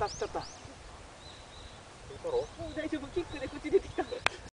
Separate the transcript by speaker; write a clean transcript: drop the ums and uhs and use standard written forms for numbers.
Speaker 1: 当たっちゃった。
Speaker 2: もう大丈夫、キックでこっち出てきた。